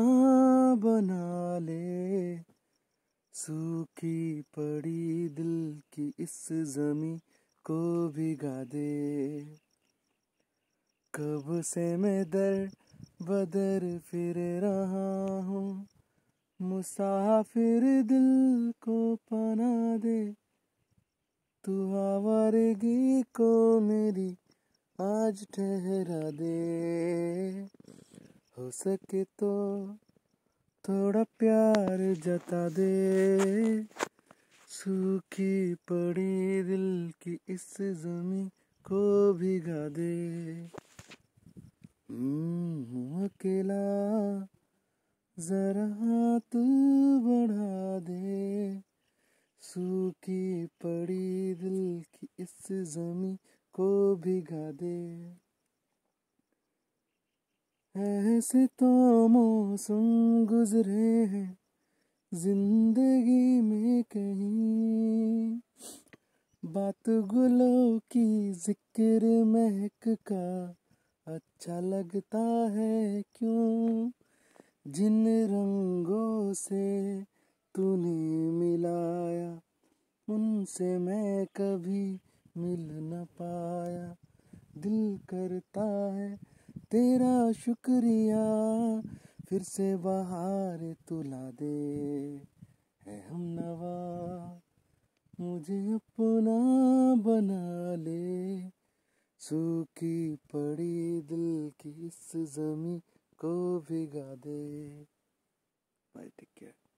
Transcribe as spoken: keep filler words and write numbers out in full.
बना ले, सूखी पड़ी दिल की इस ज़मीं को भिगा दे। कब से मैं दर बदर फिर रहा हूँ, मुसाफिर दिल को पना दे। तू आवारगी को मेरी आज ठहरा दे। हो सके तो थोड़ा प्यार जता दे, सूखी पड़ी दिल की इस ज़मीं को भिगा दे। हूँ अकेला जरा हाथ बढ़ा दे, सूखी पड़ी दिल की इस ज़मीं को भिगा दे। ऐसे तो मौसम गुजरे हैं जिंदगी में कहीं, बात गुलों की जिक्र महक का अच्छा लगता है क्यों। जिन रंगों से तूने मिलाया, उनसे मैं कभी मिल न पाया। दिल करता है तेरा शुक्रिया, फिर से बहार तुला दे। है हम नवा मुझे अपना बना ले, सूखी पड़ी दिल की इस ज़मीं को भिगा दे। Bye, take care.